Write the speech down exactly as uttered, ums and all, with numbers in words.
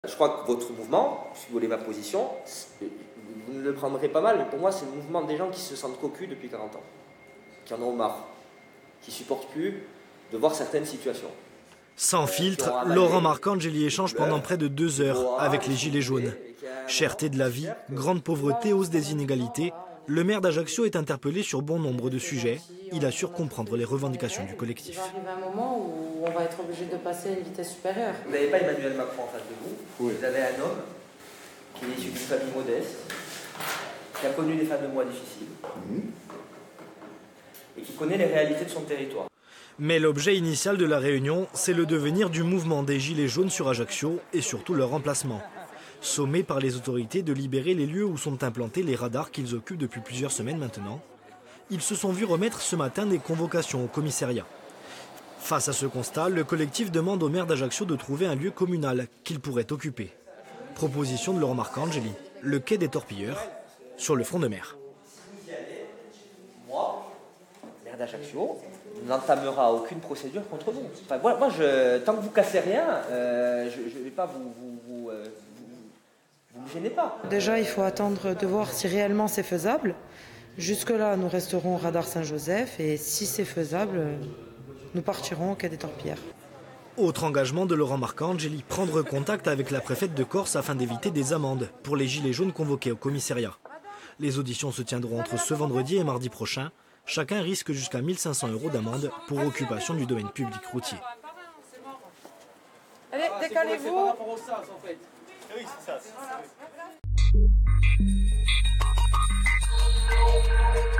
Je crois que votre mouvement, si vous voulez ma position, vous ne le prendrez pas mal, mais pour moi c'est le mouvement des gens qui se sentent cocus depuis quarante ans, qui en ont marre, qui ne supportent plus de voir certaines situations. Sans filtre, Laurent Marcangeli échange pendant près de deux heures avec les Gilets jaunes. Cherté de la vie, grande pauvreté, hausse des inégalités, le maire d'Ajaccio est interpellé sur bon nombre de sujets. Il assure comprendre les revendications du collectif. Il va arriver un moment où on va être obligé de passer à une vitesse supérieure. Vous n'avez pas Emmanuel Macron en face de vous, oui. Vous avez un homme qui est issu d'une famille modeste, qui a connu des fins de mois difficiles, mmh. et qui connaît les réalités de son territoire. Mais l'objet initial de la réunion, c'est le devenir du mouvement des Gilets jaunes sur Ajaccio et surtout leur remplacement. Sommés par les autorités de libérer les lieux où sont implantés les radars qu'ils occupent depuis plusieurs semaines maintenant, ils se sont vus remettre ce matin des convocations au commissariat. Face à ce constat, le collectif demande au maire d'Ajaccio de trouver un lieu communal qu'il pourrait occuper. Proposition de Laurent Marcangeli, le quai des Torpilleurs, sur le front de mer. Moi, maire d'Ajaccio, n'entamera aucune procédure contre vous. Enfin, moi, moi je, tant que vous cassez rien, euh, je ne vais pas vous... vous, vous, euh, vous, vous me gênez pas. Déjà, il faut attendre de voir si réellement c'est faisable. Jusque-là, nous resterons au radar Saint-Joseph et si c'est faisable, nous partirons au quai des Torpilleurs. Autre engagement de Laurent Marcangeli, prendre contact avec la préfète de Corse afin d'éviter des amendes pour les Gilets jaunes convoqués au commissariat. Les auditions se tiendront entre ce vendredi et mardi prochain. Chacun risque jusqu'à mille cinq cents euros d'amende pour occupation du domaine public routier. Allez, décalez-vous. Oui, c'est ça.